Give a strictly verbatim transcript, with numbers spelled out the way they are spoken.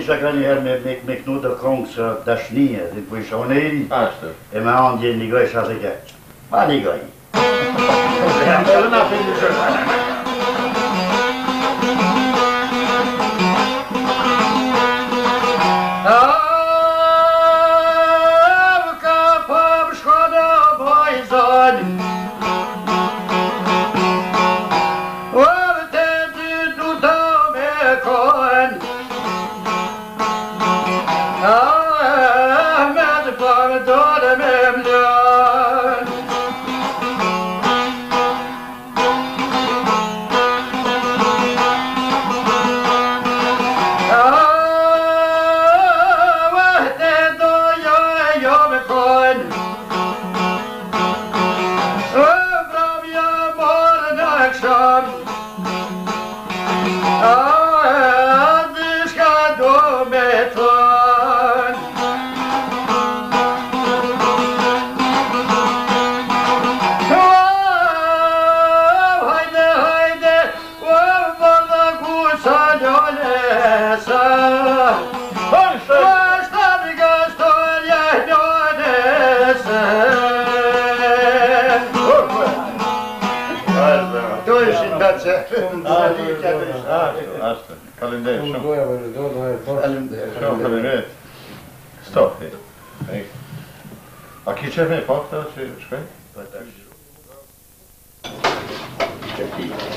is ik dan hier met met met nog de kronks dat sneeuw, die was zo nee. Basta. En mijn hand die niet was als ik het. Maar die ga je. Ja, dat is nou vind je zo. Stop it. Aqui já vem foto, Shkon?